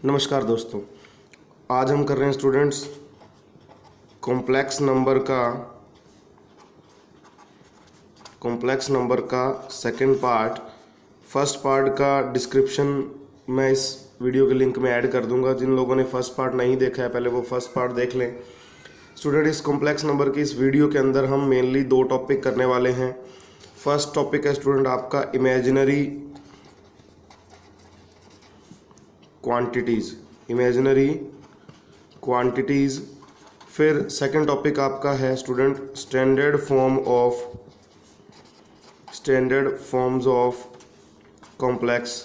नमस्कार दोस्तों, आज हम कर रहे हैं स्टूडेंट्स कॉम्प्लेक्स नंबर का सेकंड पार्ट। फर्स्ट पार्ट का डिस्क्रिप्शन मैं इस वीडियो के लिंक में ऐड कर दूंगा। जिन लोगों ने फर्स्ट पार्ट नहीं देखा है पहले वो फर्स्ट पार्ट देख लें। स्टूडेंट, इस कॉम्प्लेक्स नंबर की इस वीडियो के अंदर हम मेनली दो टॉपिक करने वाले हैं। फर्स्ट टॉपिक है स्टूडेंट आपका इमेजिनरी क्वांटिटीज़। फिर सेकंड टॉपिक आपका है student standard forms of complex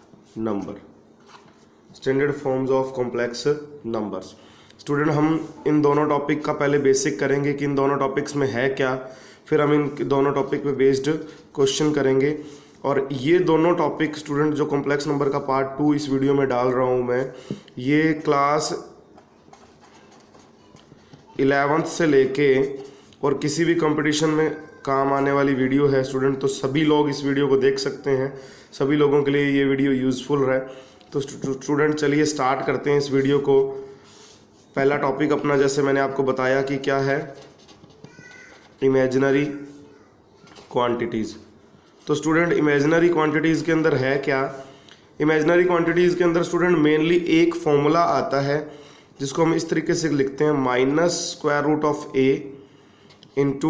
numbers. Student, हम इन दोनों टॉपिक का पहले बेसिक करेंगे कि इन दोनों टॉपिक्स में है क्या, फिर हम इन दोनों टॉपिक पे बेस्ड क्वेश्चन करेंगे। और ये दोनों टॉपिक स्टूडेंट जो कॉम्प्लेक्स नंबर का पार्ट 2 इस वीडियो में डाल रहा हूँ मैं, ये क्लास 11th से लेके और किसी भी कंपटीशन में काम आने वाली वीडियो है स्टूडेंट। तो सभी लोग इस वीडियो को देख सकते हैं, सभी लोगों के लिए ये वीडियो यूज़फुल है। तो स्टूडेंट चलिए स्टार्ट करते हैं इस वीडियो को। पहला टॉपिक अपना जैसे मैंने आपको बताया कि क्या है, इमेजिनरी क्वांटिटीज़। तो स्टूडेंट इमेजिनरी क्वांटिटीज़ के अंदर है क्या, इमेजिनरी क्वांटिटीज़ के अंदर स्टूडेंट मेनली एक फॉर्मूला आता है जिसको हम इस तरीके से लिखते हैं -√a into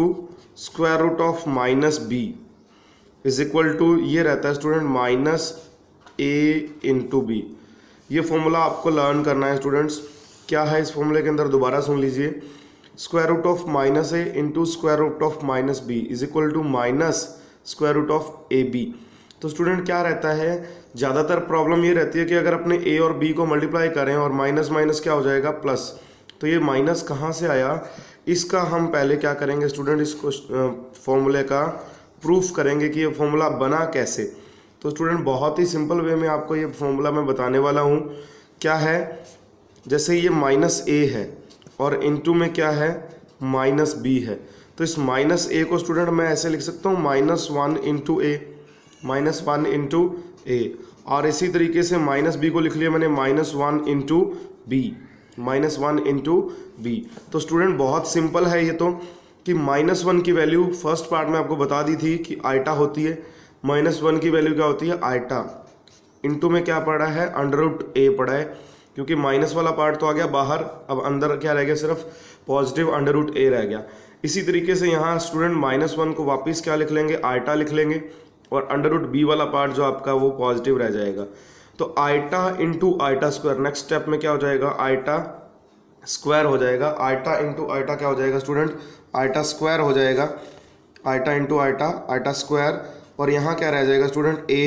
(-b) is equal to, ये रहता है स्टूडेंट -a इंटू b। ये फॉर्मूला आपको लर्न करना है स्टूडेंट्स। क्या है इस फॉर्मूले के अंदर, दोबारा सुन लीजिए, (-a into (-b) is equal to (-ab). तो स्टूडेंट क्या रहता है, ज़्यादातर प्रॉब्लम ये रहती है कि अगर अपने a और b को मल्टीप्लाई करें और माइनस माइनस क्या हो जाएगा, प्लस। तो ये माइनस कहाँ से आया, इसका हम पहले क्या करेंगे स्टूडेंट, इसको फॉर्मूले का प्रूफ करेंगे कि ये फॉर्मूला बना कैसे। तो स्टूडेंट बहुत ही सिंपल वे में आपको ये फॉर्मूला मैं बताने वाला हूँ। क्या है, जैसे ये -a है और इनटू में क्या है -b है, तो इस -a को स्टूडेंट मैं ऐसे लिख सकता हूँ -1 इंटू a, और इसी तरीके से -b को लिख लिया मैंने -1 इंटू b। तो स्टूडेंट बहुत सिंपल है ये तो, कि -1 की वैल्यू फर्स्ट पार्ट में आपको बता दी थी कि आइटा होती है। -1 की वैल्यू क्या होती है, आइटा। इंटू में क्या पड़ा है, √a पड़ा है, क्योंकि माइनस वाला पार्ट तो आ गया बाहर, अब अंदर क्या रह गया, सिर्फ पॉजिटिव √a रह गया। इसी तरीके से यहाँ स्टूडेंट -1 को वापस क्या लिख लेंगे, आइटा लिख लेंगे, और √b वाला पार्ट जो आपका वो पॉजिटिव रह जाएगा। तो iota into iota square, next step में क्या हो जाएगा, आइटा स्क्वायर हो जाएगा। आइटा इंटू आइटा क्या हो जाएगा स्टूडेंट, आइटा स्क्वायर हो जाएगा। Iota into iota, iota square, और यहाँ क्या रह जाएगा स्टूडेंट, a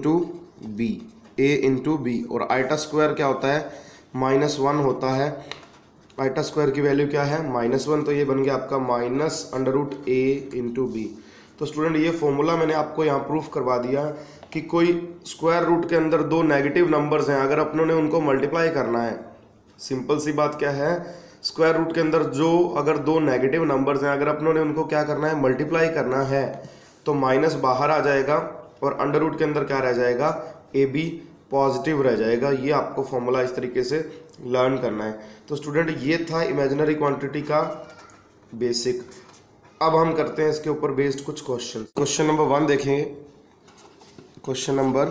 इंटू बी। और आइटा स्क्वायर क्या होता है, -1 होता है। आइटा स्क्वायर की वैल्यू क्या है, -1, तो ये बन गया आपका -√a इंटू बी। तो स्टूडेंट ये फॉर्मूला मैंने आपको यहाँ प्रूफ करवा दिया कि कोई स्क्वायर रूट के अंदर दो नेगेटिव नंबर्स हैं, अगर अपनों ने उनको मल्टीप्लाई करना है, सिंपल सी बात क्या है, स्क्वायर रूट के अंदर जो अगर दो नेगेटिव नंबर्स हैं, अगर अपनों ने उनको क्या करना है, मल्टीप्लाई करना है, तो माइनस बाहर आ जाएगा और अंडर रूट के अंदर क्या रह जाएगा, ab पॉजिटिव रह जाएगा। ये आपको फॉर्मूला इस तरीके से लर्न करना है। तो स्टूडेंट ये था इमेजिनरी क्वांटिटी का बेसिक। अब हम करते हैं इसके ऊपर बेस्ड कुछ क्वेश्चन नंबर 1 देखेंगे। क्वेश्चन नंबर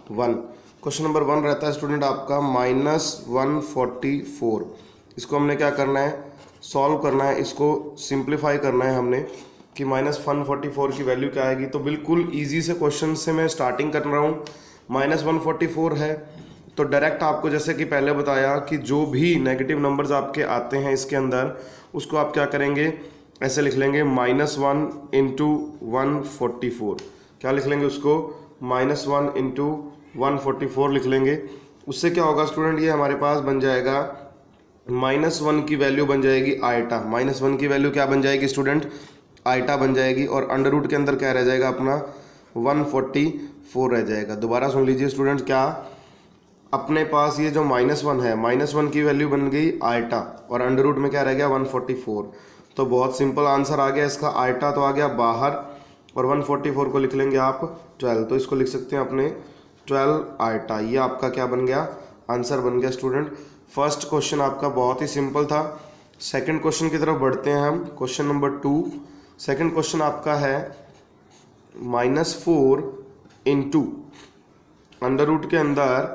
1 रहता है स्टूडेंट आपका -144। इसको हमने क्या करना है, सॉल्व करना है, इसको सिंप्लीफाई करना है हमने कि -144 की वैल्यू क्या आएगी। तो बिल्कुल ईजी से क्वेश्चन से मैं स्टार्टिंग कर रहा हूँ। -144 है तो डायरेक्ट आपको जैसे कि पहले बताया कि जो भी नेगेटिव नंबर्स आपके आते हैं इसके अंदर, उसको आप क्या करेंगे, ऐसे लिख लेंगे -1 इंटू 144। क्या लिख लेंगे उसको, -1 इंटू 144 लिख लेंगे। उससे क्या होगा स्टूडेंट, ये हमारे पास बन जाएगा -1 की वैल्यू बन जाएगी आइटा। -1 की वैल्यू क्या बन जाएगी स्टूडेंट, आइटा बन जाएगी, और अंडर रूट के अंदर क्या रह जाएगा अपना 144 रह जाएगा। दोबारा सुन लीजिए स्टूडेंट, क्या अपने पास ये जो -1 है, -1 की वैल्यू बन गई आइटा, और अंडर रूट में क्या रह गया 144। तो बहुत सिंपल आंसर आ गया इसका, आइटा तो आ गया बाहर, और 144 को लिख लेंगे आप 12। तो इसको लिख सकते हैं अपने 12 आइटा, ये आपका क्या बन गया, आंसर बन गया स्टूडेंट। फर्स्ट क्वेश्चन आपका बहुत ही सिंपल था। सेकंड क्वेश्चन की तरफ बढ़ते हैं हम। Question number 2। सेकंड क्वेश्चन आपका है -4 इंटू अंडर रूट के अंदर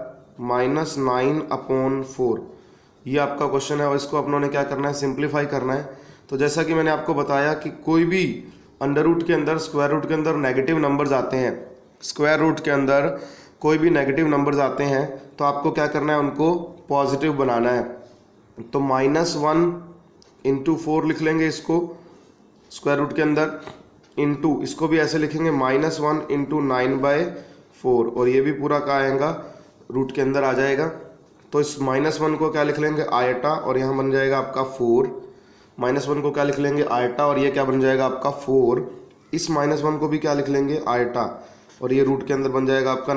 -9/4। ये आपका क्वेश्चन है और इसको अपनों ने क्या करना है, सिंप्लीफाई करना है। तो जैसा कि मैंने आपको बताया कि कोई भी अंडर रूट के अंदर, स्क्वायर रूट के अंदर नेगेटिव नंबर्स आते हैं, स्क्वायर रूट के अंदर कोई भी नेगेटिव नंबर्स आते हैं तो आपको क्या करना है, उनको पॉजिटिव बनाना है। तो -1 इंटू 4 लिख लेंगे इसको स्क्वायर रूट के अंदर, इंटू इसको भी ऐसे लिखेंगे -1 इंटू 9/4, और ये भी पूरा क्या आएगा, रूट के अंदर आ जाएगा। तो इस -1 को क्या लिख लेंगे, आयटा, और यहाँ बन जाएगा आपका 4। -1 को क्या लिख लेंगे, आयटा, और ये क्या बन जाएगा आपका 4। इस -1 को भी क्या लिख लेंगे, आयटा, और ये रूट के अंदर बन जाएगा आपका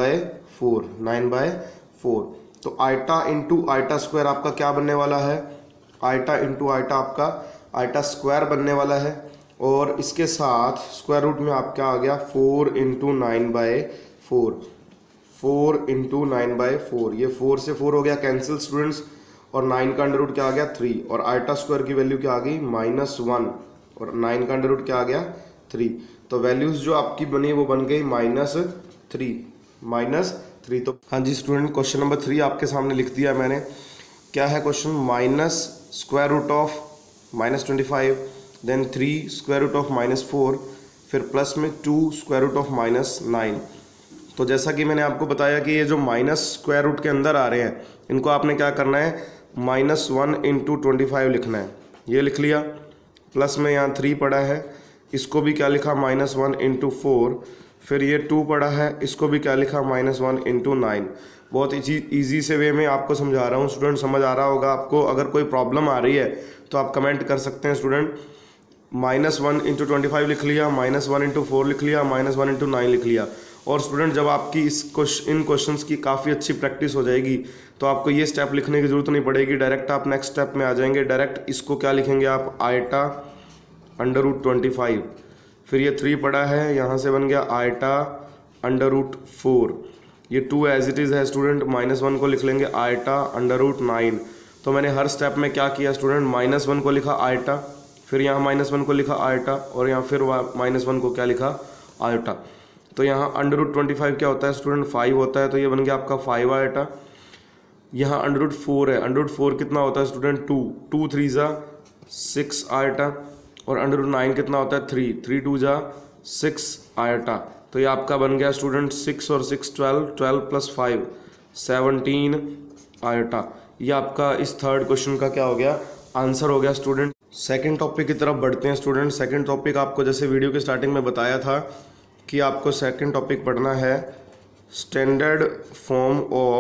9/4। तो आयटा इंटू आयटा स्क्वायर आपका क्या बनने वाला है, आयटा इंटू आयटा आपका आयटा स्क्वायर बनने वाला है। और इसके साथ स्क्वायर रूट में आपका आ गया 4 इंटू 9/4, 4 इंटू 9/4। ये 4 से 4 हो गया कैंसिल स्टूडेंट्स, और 9 का अंडर रूट क्या आ गया, 3, और आयटा स्क्वायर की वैल्यू क्या आ गई, -1, और 9 का अंडर रूट क्या आ गया, 3। तो वैल्यूज जो आपकी बनी वो बन गई -3। तो हाँ जी स्टूडेंट, क्वेश्चन नंबर 3 आपके सामने लिख दिया मैंने। क्या है question, -√25, then 3 square root of -4, फिर प्लस में 2 स्क्वायर रूट ऑफ -9। तो जैसा कि मैंने आपको बताया कि ये जो माइनस स्क्वायर रूट के अंदर आ रहे हैं, इनको आपने क्या करना है, -1 इंटू 25 लिखना है। ये लिख लिया। प्लस में यहाँ 3 पड़ा है, इसको भी क्या लिखा, -1 इंटू 4। फिर ये 2 पड़ा है, इसको भी क्या लिखा, -1 इंटू 9। बहुत ईजी से वे में आपको समझा रहा हूँ स्टूडेंट, समझ आ रहा होगा आपको। अगर कोई प्रॉब्लम आ रही है तो आप कमेंट कर सकते हैं स्टूडेंट। -1 इंटू 25 लिख लिया, -1 इंटू 4 लिख लिया, -1 इंटू 9 लिख लिया। और स्टूडेंट जब आपकी इन क्वेश्चंस की काफ़ी अच्छी प्रैक्टिस हो जाएगी तो आपको ये स्टेप लिखने की ज़रूरत नहीं पड़ेगी, डायरेक्ट आप नेक्स्ट स्टेप में आ जाएंगे। डायरेक्ट इसको क्या लिखेंगे आप, आयटा √25। फिर ये 3 पड़ा है, यहाँ से बन गया आयटा √4। ये 2 एज इट इज़ है स्टूडेंट। -1 को लिख लेंगे आयटा √9। तो मैंने हर स्टेप में क्या किया स्टूडेंट, -1 को लिखा आयटा, फिर यहाँ -1 को लिखा आयटा, और यहाँ फिर -1 को क्या लिखा, आयटा। तो यहाँ √25 क्या होता है स्टूडेंट, 5 होता है, तो ये बन गया आपका 5 आयटा। यहाँ √4 है, √4 कितना होता है स्टूडेंट, 2, 2 3 जा 6 आयटा, और √9 कितना होता है, 3, 3 2 जा 6 आयटा। तो ये आपका बन गया स्टूडेंट 6 और 6 12, 12 प्लस 5 17 आयटा। ये आपका इस थर्ड क्वेश्चन का क्या हो गया, आंसर हो गया स्टूडेंट। सेकंड टॉपिक की तरफ बढ़ते हैं स्टूडेंट। सेकंड टॉपिक आपको जैसे वीडियो के स्टार्टिंग में बताया था कि आपको सेकंड टॉपिक पढ़ना है standard form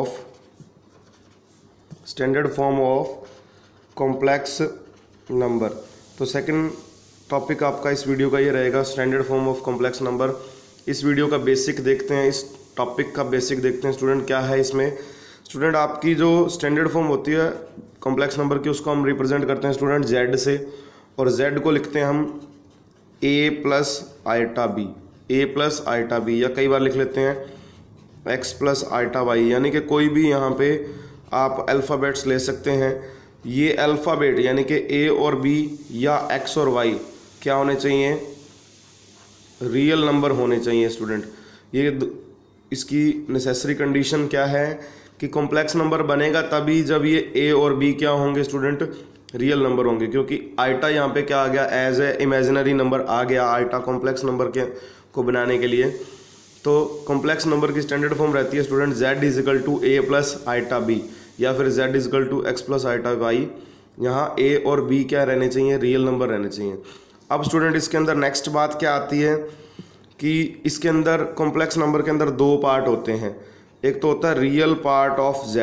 of complex number. तो सेकंड टॉपिक आपका इस वीडियो का ये रहेगा, standard form of complex number. इस वीडियो का बेसिक देखते हैं, इस टॉपिक का बेसिक देखते हैं स्टूडेंट। क्या है इसमें स्टूडेंट, आपकी जो स्टैंडर्ड फॉर्म होती है कॉम्प्लेक्स नंबर की, उसको हम रिप्रेजेंट करते हैं स्टूडेंट z से, और z को लिखते हैं हम a प्लस आयटा b, या कई बार लिख लेते हैं x प्लस आयटा y, यानी कि कोई भी यहाँ पे आप अल्फ़ाबेट्स ले सकते हैं। ये अल्फ़ाबेट यानी कि a और b या x और y क्या होने चाहिए, रियल नंबर होने चाहिए स्टूडेंट। ये इसकी नेसेसरी कंडीशन क्या है कि कॉम्प्लेक्स नंबर बनेगा तभी जब ये a और b क्या होंगे स्टूडेंट, रियल नंबर होंगे। क्योंकि आयटा यहाँ पे क्या आ गया, एज ए इमेजिनरी नंबर आ गया आयटा कॉम्प्लेक्स नंबर को बनाने के लिए। तो कॉम्प्लेक्स नंबर की स्टैंडर्ड फॉर्म रहती है student z = a plus iota b, या फिर z = x plus iota y। यहाँ a और b क्या रहने चाहिए, रियल नंबर रहने चाहिए। अब स्टूडेंट इसके अंदर नेक्स्ट बात क्या आती है कि इसके अंदर कॉम्प्लेक्स नंबर के अंदर 2 पार्ट होते हैं। एक तो होता है रियल पार्ट ऑफ z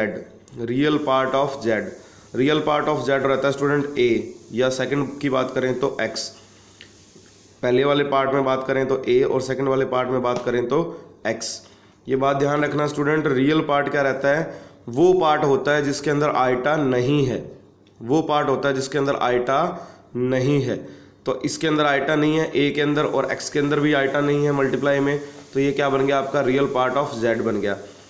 रहता है स्टूडेंट a, या सेकंड की बात करें तो x। पहले वाले पार्ट में बात करें तो a, और सेकंड वाले पार्ट में बात करें तो x। ये बात ध्यान रखना स्टूडेंट, रियल पार्ट क्या रहता है, वो पार्ट होता है जिसके अंदर आयटा नहीं है। तो इसके अंदर आयटा नहीं है, a के अंदर, और x के अंदर भी आयटा नहीं है मल्टीप्लाई में। तो ये क्या बन गया आपका, रियल पार्ट ऑफ z बन गया।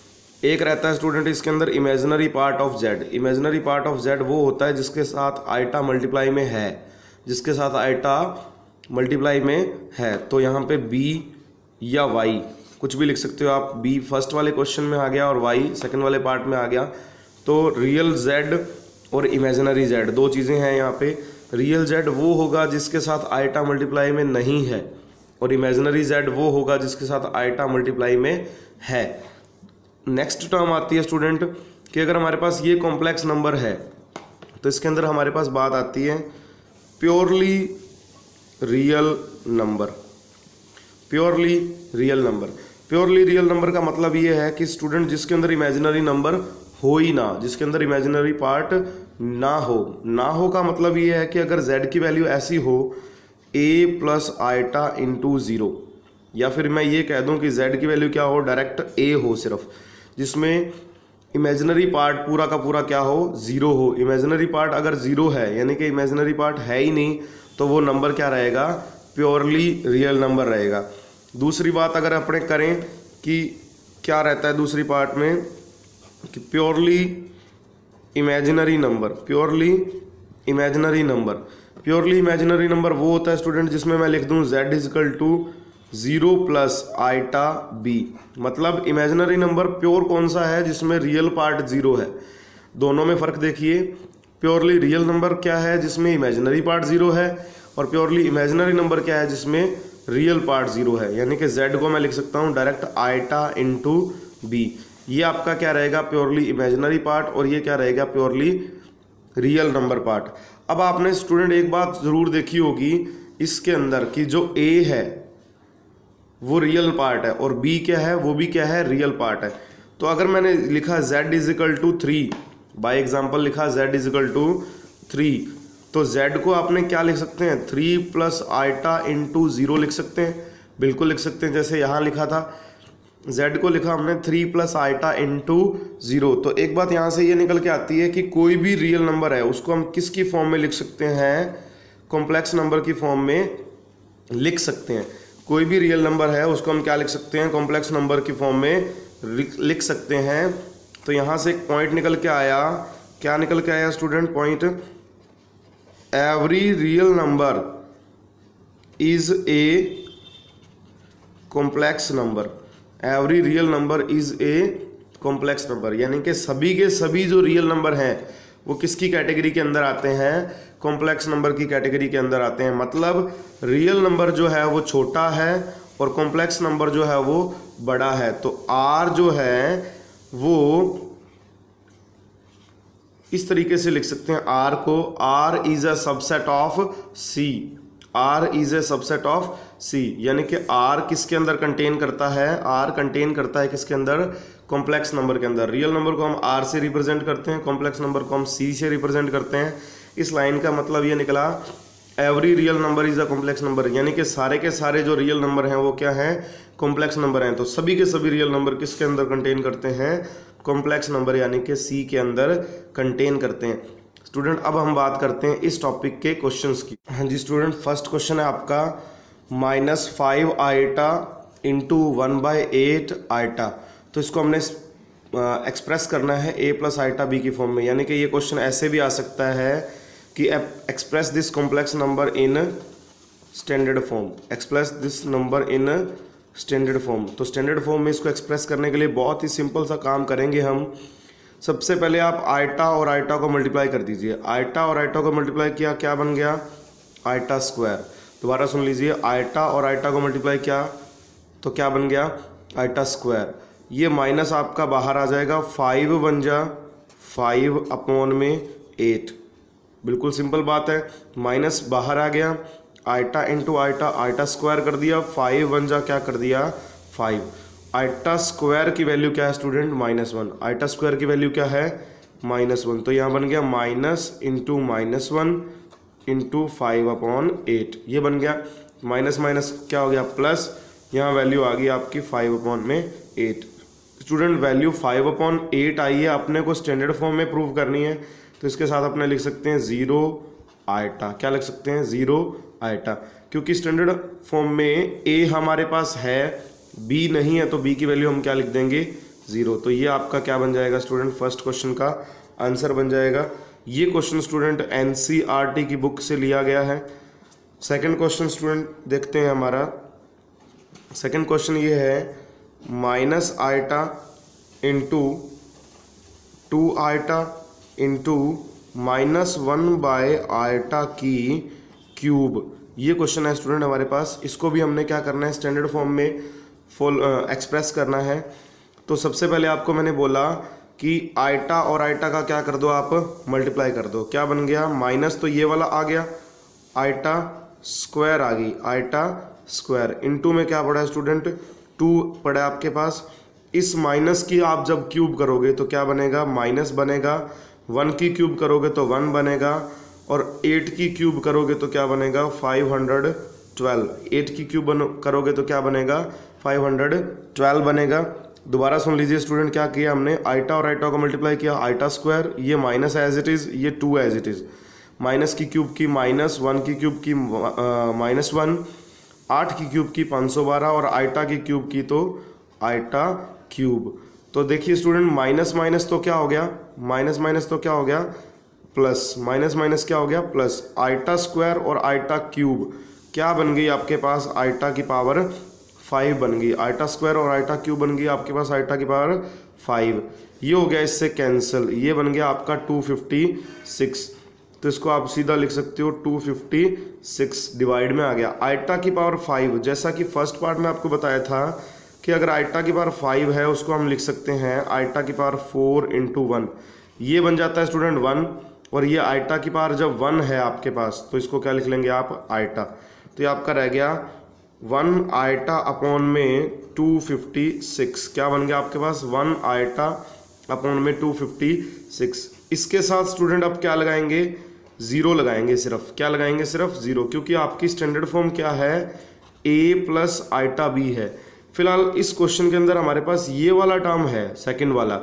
एक रहता है स्टूडेंट इसके अंदर imaginary part of z. Imaginary part of z वो होता है जिसके साथ आइटा मल्टीप्लाई में है, जिसके साथ आइटा मल्टीप्लाई में है। तो यहाँ पे बी या वाई कुछ भी लिख सकते हो आप। बी फर्स्ट वाले क्वेश्चन में आ गया और वाई सेकंड वाले पार्ट में आ गया। तो रियल जेड और इमेजिनरी जेड दो चीज़ें हैं यहाँ पे। रियल जेड वो होगा जिसके साथ आइटा मल्टीप्लाई में नहीं है, और इमेजिनरी जेड वो होगा जिसके साथ आइटा मल्टीप्लाई में है। नेक्स्ट टर्म आती है स्टूडेंट कि अगर हमारे पास ये कॉम्प्लेक्स नंबर है तो इसके अंदर हमारे पास बात आती है purely real number. Purely real number, purely real number का मतलब ये है कि स्टूडेंट जिसके अंदर इमेजिनरी नंबर हो ही ना, जिसके अंदर इमेजिनरी पार्ट ना हो का मतलब ये है कि अगर z की वैल्यू ऐसी हो a plus iota into zero, या फिर मैं ये कह दूं कि z की वैल्यू क्या हो, डायरेक्ट a हो सिर्फ, जिसमें इमेजिनरी पार्ट पूरा का पूरा क्या हो, ज़ीरो हो। इमेजिनरी पार्ट अगर ज़ीरो है यानी कि इमेजिनरी पार्ट है ही नहीं, तो वो नंबर क्या रहेगा, प्योरली रियल नंबर रहेगा। दूसरी बात अगर अपने करें कि क्या रहता है दूसरी पार्ट में कि purely imaginary number. Purely imaginary number, purely imaginary number वो होता है स्टूडेंट जिसमें मैं लिख दूं z is equal to 0 plus iota b। मतलब इमेजिनरी नंबर प्योर कौन सा है, जिसमें रियल पार्ट 0 है। दोनों में फ़र्क देखिए, प्योरली रियल नंबर क्या है जिसमें इमेजिनरी पार्ट 0 है, और प्योरली इमेजिनरी नंबर क्या है जिसमें रियल पार्ट 0 है। यानी कि z को मैं लिख सकता हूँ डायरेक्ट आइटा इंटू b। ये आपका क्या रहेगा, प्योरली इमेजिनरी पार्ट, और ये क्या रहेगा, प्योरली रियल नंबर पार्ट। अब आपने स्टूडेंट एक बात ज़रूर देखी होगी इसके अंदर कि जो a है वो रियल पार्ट है और b क्या है, वो भी क्या है, रियल पार्ट है। तो अगर मैंने लिखा z is equal to 3, by example लिखा z इजिकल टू 3, तो z को आपने क्या लिख सकते हैं, 3 प्लस आइटा इंटू 0 लिख सकते हैं, बिल्कुल लिख सकते हैं। जैसे यहाँ लिखा था z को लिखा हमने 3 प्लस आइटा इंटू 0। तो एक बात यहाँ से ये निकल के आती है कि कोई भी रियल नंबर है उसको हम किसकी फॉर्म में लिख सकते हैं, कॉम्प्लेक्स नंबर की फॉर्म में लिख सकते हैं। कोई भी रियल नंबर है उसको हम क्या लिख सकते हैं, कॉम्प्लेक्स नंबर की फॉर्म में लिख सकते हैं। तो यहाँ से एक पॉइंट निकल के आया, क्या निकल के आया student, point every real number is a complex number. Every real number is a complex number, यानी कि सभी के सभी जो रियल नंबर हैं वो किसकी कैटेगरी के अंदर आते हैं, कॉम्प्लेक्स नंबर की कैटेगरी के अंदर आते हैं। मतलब रियल नंबर जो है वो छोटा है और कॉम्प्लेक्स नंबर जो है वो बड़ा है। तो R जो है वो इस तरीके से लिख सकते हैं R को, R is a subset of C। R is a subset of C, यानी कि R किसके अंदर कंटेन करता है, R कंटेन करता है किसके अंदर, कॉम्प्लेक्स नंबर के अंदर। रियल नंबर को हम R से रिप्रेजेंट करते हैं, कॉम्प्लेक्स नंबर को हम C से रिप्रेजेंट करते हैं। इस लाइन का मतलब ये निकला every real number is a complex number, यानी कि सारे के सारे जो रियल नंबर हैं वो क्या हैं, कॉम्प्लेक्स नंबर हैं। तो सभी के सभी रियल नंबर किसके अंदर कंटेन करते हैं, कॉम्प्लेक्स नंबर यानी कि C के अंदर कंटेन करते हैं। स्टूडेंट अब हम बात करते हैं इस टॉपिक के क्वेश्चंस की। हाँ जी स्टूडेंट, फर्स्ट क्वेश्चन है आपका -5 आइटा इंटू 1/8 आइटा। तो इसको हमने एक्सप्रेस करना है a प्लस आइटा b की फॉर्म में। यानी कि ये क्वेश्चन ऐसे भी आ सकता है कि express this complex number in standard form. Express this number in standard form. तो स्टैंडर्ड फॉर्म में इसको एक्सप्रेस करने के लिए बहुत ही सिंपल सा काम करेंगे हम। सबसे पहले आप आइटा और आइटा को मल्टीप्लाई कर दीजिए। आइटा और आइटा को मल्टीप्लाई किया, क्या बन गया, आइटा स्क्वायर। दोबारा सुन लीजिए, आइटा और आइटा को मल्टीप्लाई किया तो क्या बन गया, आइटा स्क्वायर। ये माइनस आपका बाहर आ जाएगा, 5 बन जा 5/8। बिल्कुल सिंपल बात है, माइनस बाहर आ गया, iota into iota, iota square कर दिया, 5 बन जा क्या कर दिया 5। आइटा स्क्वायर की वैल्यू क्या है स्टूडेंट, -1। आइटा स्क्वायर की वैल्यू क्या है, -1। तो यहाँ बन गया माइनस इंटू -1 इंटू 5/8। ये बन गया, माइनस माइनस क्या हो गया प्लस, यहाँ वैल्यू आ गई आपकी 5/8। स्टूडेंट वैल्यू 5/8 आई है, अपने को स्टैंडर्ड फॉर्म में प्रूव करनी है। तो इसके साथ अपने लिख सकते हैं 0 आइटा। क्या लिख सकते हैं, 0 आइटा, क्योंकि स्टैंडर्ड फॉर्म में a हमारे पास है, b नहीं है, तो b की वैल्यू हम क्या लिख देंगे, 0। तो ये आपका क्या बन जाएगा स्टूडेंट, फर्स्ट क्वेश्चन का आंसर बन जाएगा। ये क्वेश्चन स्टूडेंट एनसीईआरटी की बुक से लिया गया है। सेकंड क्वेश्चन स्टूडेंट देखते हैं हमारा। सेकंड क्वेश्चन ये है minus iota into 2 iota into -1 iota की क्यूब। ये क्वेश्चन है स्टूडेंट हमारे पास। इसको भी हमने क्या करना है, स्टैंडर्ड फॉर्म में फुल एक्सप्रेस करना है। तो सबसे पहले आपको मैंने बोला कि आइटा और आइटा का क्या कर दो, आप मल्टीप्लाई कर दो। क्या बन गया, माइनस तो ये वाला आ गया, आइटा स्क्वायर आ गई, आइटा स्क्वायर इनटू में क्या पड़ा है स्टूडेंट, 2 पड़ा है आपके पास। इस माइनस की आप जब क्यूब करोगे तो क्या बनेगा, माइनस बनेगा। 1 की क्यूब करोगे तो 1 बनेगा, और 8 की क्यूब करोगे तो क्या बनेगा, 512। 8 की क्यूब करोगे तो क्या बनेगा, 512 बनेगा। दोबारा सुन लीजिए स्टूडेंट, क्या किया हमने, आइटा और आइटा को मल्टीप्लाई किया, आइटा स्क्वायर, ये माइनस एज इट इज़, ये 2 एज इट इज़, माइनस की क्यूब की माइनस, 1 की क्यूब की -1, 8 की क्यूब की 512, और आइटा की क्यूब की तो आइटा क्यूब। तो देखिए स्टूडेंट, माइनस माइनस तो क्या हो गया, माइनस माइनस तो क्या हो गया, प्लस, माइनस माइनस क्या हो गया, प्लस। आइटा स्क्वायर और आइटा क्यूब क्या बन गई आपके पास, आइटा की पावर 5 बन गई। आइटा स्क्वायर और आइटा क्यूब बन गई आपके पास आइटा की पावर 5। ये हो गया इससे कैंसिल, ये बन गया आपका 256। तो इसको आप सीधा लिख सकते हो 256 डिवाइड में आ गया। आइटा की पावर 5, जैसा कि फर्स्ट पार्ट में आपको बताया था कि अगर आइटा की पावर 5 है उसको हम लिख सकते हैं आइटा की पावर 4 × 1। ये बन जाता है स्टूडेंट 1, और ये आइटा की पावर जब 1 है आपके पास तो इसको क्या लिख लेंगे आप, आइटा। तो ये आपका रह गया 1 आइटा अपॉन में 256। क्या बन गया आपके पास, 1 आइटा अपॉन में 256। इसके साथ स्टूडेंट अब क्या लगाएंगे, 0 लगाएंगे सिर्फ। क्या लगाएंगे, सिर्फ 0, क्योंकि आपकी स्टैंडर्ड फॉर्म क्या है, a + आइटा b है। फिलहाल इस क्वेश्चन के अंदर हमारे पास ये वाला टर्म है, सेकंड वाला,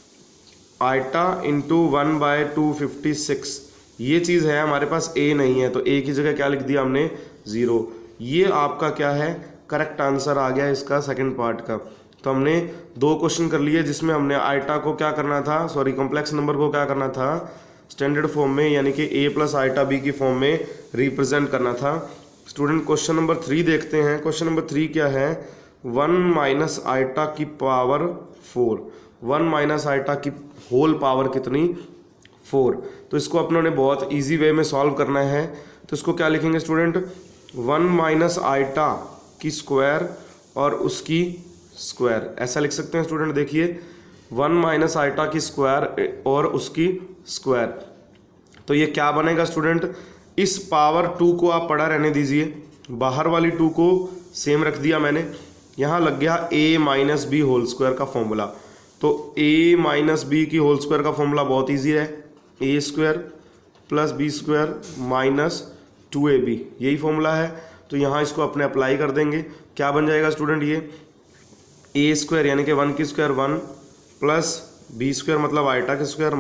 आइटा इंटू 1/256, ये चीज़ है हमारे पास, a नहीं है, तो a की जगह क्या लिख दिया हमने, 0। ये आपका क्या है, करेक्ट आंसर आ गया इसका सेकंड पार्ट का। तो हमने 2 क्वेश्चन कर लिए जिसमें हमने आइटा को क्या करना था, सॉरी कॉम्प्लेक्स नंबर को क्या करना था, स्टैंडर्ड फॉर्म में यानी कि a + आइटा b की फॉर्म में रिप्रेजेंट करना था। स्टूडेंट क्वेश्चन नंबर 3 देखते हैं। क्वेश्चन नंबर 3 क्या है, 1 - आइटा की पावर 4। 1 - आइटा की होल पावर कितनी, 4। तो इसको अपनों ने बहुत इजी वे में सॉल्व करना है। तो इसको क्या लिखेंगे स्टूडेंट, 1 - आइटा की स्क्वायर और उसकी स्क्वायर, ऐसा लिख सकते हैं स्टूडेंट। देखिए 1 - आइटा की स्क्वायर और उसकी स्क्वायर, तो ये क्या बनेगा स्टूडेंट, इस पावर 2 को आप पड़ा रहने दीजिए, बाहर वाली 2 को सेम रख दिया मैंने। यहाँ लग गया a - b होल स्क्वायर का फॉर्मूला। तो a - b की होल स्क्वायर का फॉर्मूला बहुत इजी है, a² + b² - 2ab, यही फॉर्मूला है। तो यहाँ इसको अपने अप्लाई कर देंगे। क्या बन जाएगा स्टूडेंट, ये a² यानी कि 1 की स्क्वायर 1 प्लस b² मतलब आइटा की स्क्वायर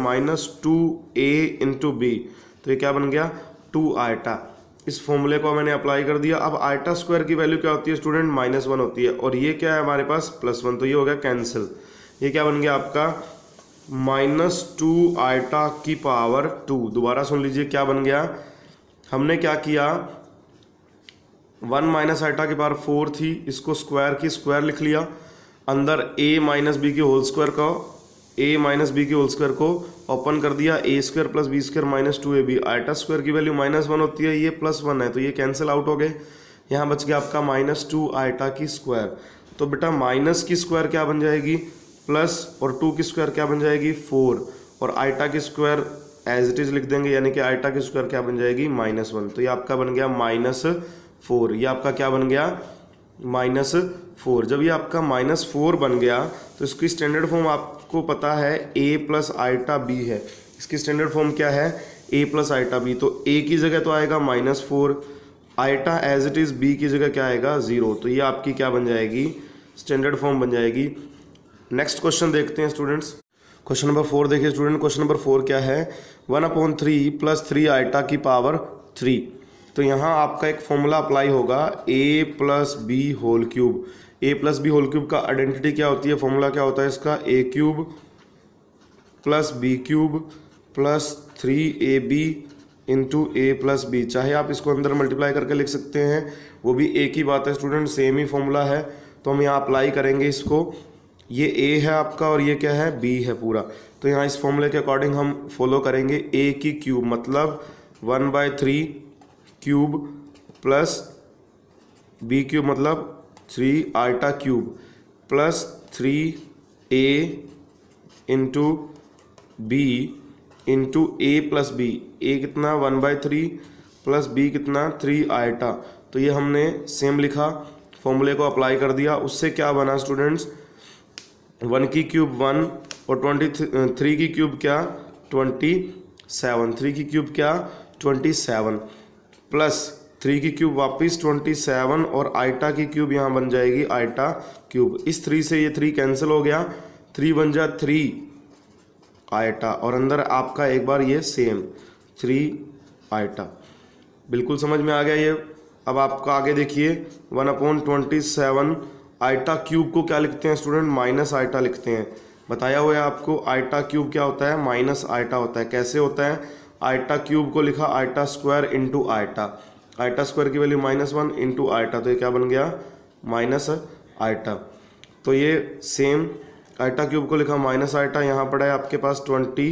-2a × b। तो ये क्या बन गया, 2 आइटा। इस फॉर्मूले को मैंने अप्लाई कर दिया। अब आइटा स्क्वायर की वैल्यू क्या होती है स्टूडेंट, -1 होती है, और ये क्या है हमारे पास +1, तो ये हो गया कैंसिल। ये क्या बन गया आपका, -2 आइटा की पावर 2। दोबारा सुन लीजिए क्या बन गया, हमने क्या किया, 1 - आइटा की पावर 4 थी, इसको स्क्वायर की स्क्वायर लिख लिया, अंदर a - b की होल स्क्वायर का a - b की होल स्क्वायर को ओपन कर दिया, a² + b² - 2ab। Iota square की वैल्यू -1 होती है, ये +1 है, तो ये कैंसिल आउट हो गए। यहाँ बच गया आपका -2 आइटा की स्क्वायर। तो बेटा माइनस की स्क्वायर क्या बन जाएगी, प्लस, और 2 की स्क्वायर क्या बन जाएगी, 4, और आइटा की स्क्वायर एज इट इज लिख देंगे, यानी कि आइटा की स्क्वायर क्या बन जाएगी, -1। तो ये आपका बन गया -4। ये आपका क्या बन गया, -4। जब ये आपका -4 बन गया तो इसकी स्टैंडर्ड फॉर्म आपको पता है a + आइटा b है। इसकी स्टैंडर्ड फॉर्म क्या है, a + आइटा b। तो a की जगह तो आएगा -4, iota as it is b की जगह क्या आएगा, 0। तो ये आपकी क्या बन जाएगी, स्टैंडर्ड फॉर्म बन जाएगी। नेक्स्ट क्वेश्चन देखते हैं स्टूडेंट्स। क्वेश्चन नंबर 4 देखिए स्टूडेंट। क्वेश्चन नंबर 4 क्या है, 1/3 + 3 आइटा की पावर 3। तो यहाँ आपका एक फॉर्मूला अप्लाई होगा, a + b whole cube. A plus b whole cube का आइडेंटिटी क्या होती है, फॉर्मूला क्या होता है इसका, a cube plus b cube plus 3ab into a plus b. चाहे आप इसको अंदर मल्टीप्लाई करके लिख सकते हैं, वो भी एक ही बात है स्टूडेंट, सेम ही फॉर्मूला है। तो हम यहाँ अप्लाई करेंगे इसको, ये ए है आपका और ये क्या है, बी है पूरा। तो यहाँ इस फॉर्मूले के अकॉर्डिंग हम फॉलो करेंगे, ए की क्यूब मतलब 1/3 क्यूब प्लस बी क्यूब मतलब 3 iota cube plus 3a into b into a plus b. A कितना 1/3 प्लस बी कितना 3 आइटा। तो ये हमने सेम लिखा, फॉर्मूले को अप्लाई कर दिया। उससे क्या बना स्टूडेंट्स, 1 की क्यूब 1 और 3 की क्यूब क्या 27, 3 की क्यूब क्या 27 प्लस 3 की क्यूब वापस 27 और आइटा की क्यूब यहाँ बन जाएगी आइटा क्यूब। इस 3 से ये 3 कैंसिल हो गया, 3 बन जा 3 आइटा और अंदर आपका एक बार ये सेम 3 आइटा। बिल्कुल समझ में आ गया ये। अब आपका आगे देखिए 1/27 आइटा क्यूब को क्या लिखते हैं स्टूडेंट, माइनस आइटा लिखते हैं। बताया हुआ है आपको आइटा क्यूब क्या होता है, माइनस आइटा होता है। कैसे होता है, आइटा क्यूब को लिखा iota square into iota, iota square की वैल्यू -1 इंटू आइटा, तो ये क्या बन गया माइनस आइटा। तो ये सेम आइटा क्यूब को लिखा माइनस आइटा, यहाँ पड़ा है आपके पास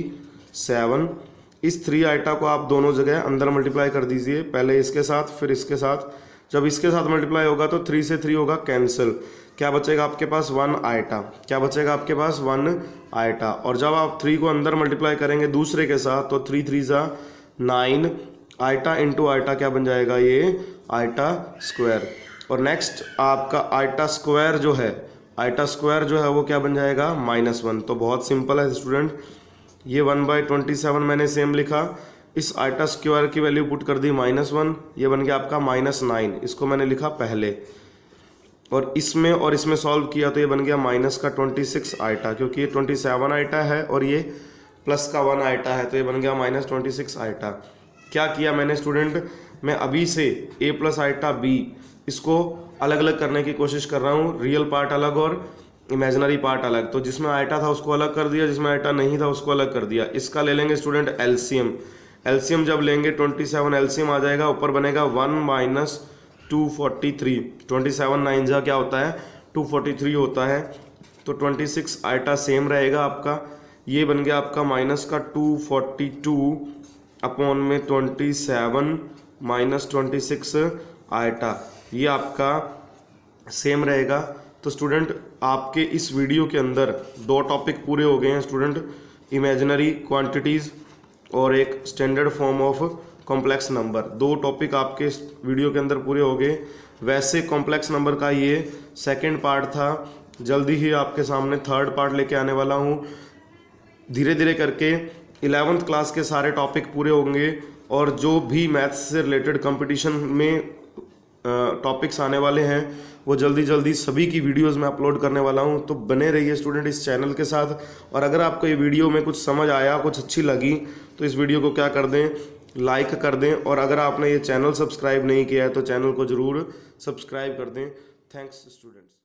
27। इस 3 आइटा को आप दोनों जगह अंदर मल्टीप्लाई कर दीजिए, पहले इसके साथ फिर इसके साथ। जब इसके साथ मल्टीप्लाई होगा तो 3 से 3 होगा कैंसिल, क्या बचेगा आपके पास 1 आइटा, क्या बचेगा आपके पास 1 आइटा। और जब आप 3 को अंदर मल्टीप्लाई करेंगे दूसरे के साथ तो 3 3 जा 9 आइटा इंटू आइटा क्या बन जाएगा, ये आइटा स्क्वायर। और नेक्स्ट आपका आइटा स्क्वायर जो है, आइटा स्क्वायर जो है वो क्या बन जाएगा -1। तो बहुत सिंपल है स्टूडेंट, ये 1/27 मैंने सेम लिखा, इस आइटा स्क्वायर की वैल्यू पुट कर दी -1, ये बन गया आपका -9, इसको मैंने लिखा पहले। और इसमें सॉल्व किया तो ये बन गया -26 आइटा, क्योंकि ये 27 आइटा है और ये प्लस का 1 आइटा है, तो ये बन गया -26 आइटा। क्या किया मैंने स्टूडेंट, मैं अभी से a प्लस आइटा b इसको अलग अलग करने की कोशिश कर रहा हूँ, रियल पार्ट अलग और इमेजिनरी पार्ट अलग। तो जिसमें आइटा था उसको अलग कर दिया, जिसमें आइटा नहीं था उसको अलग कर दिया। इसका ले लेंगे स्टूडेंट एलसीएम, एलसीएम जब लेंगे 27 एलसीएम आ जाएगा, ऊपर बनेगा 1 - 243, 27 9 जा क्या होता है 243 होता है। तो 26 आइटा सेम रहेगा आपका, ये बन गया आपका माइनस का 242 अपॉन में 27 - 26 आइटा, ये आपका सेम रहेगा। तो स्टूडेंट आपके इस वीडियो के अंदर 2 टॉपिक पूरे हो गए हैं स्टूडेंट, इमेजिनरी क्वांटिटीज़ और एक standard form of complex number. 2 topic आपके इस वीडियो के अंदर पूरे हो गए। वैसे कॉम्प्लेक्स नंबर का ये सेकंड पार्ट था, जल्दी ही आपके सामने थर्ड पार्ट लेके आने वाला हूँ। धीरे धीरे करके 11th क्लास के सारे टॉपिक पूरे होंगे और जो भी मैथ्स से रिलेटेड कंपटीशन में टॉपिक्स आने वाले हैं वो जल्दी जल्दी सभी की वीडियोस में अपलोड करने वाला हूं। तो बने रहिए स्टूडेंट इस चैनल के साथ। और अगर आपको ये वीडियो में कुछ समझ आया, कुछ अच्छी लगी, तो इस वीडियो को क्या कर दें, लाइक कर दें। और अगर आपने ये चैनल सब्सक्राइब नहीं किया है तो चैनल को ज़रूर सब्सक्राइब कर दें। Thanks students.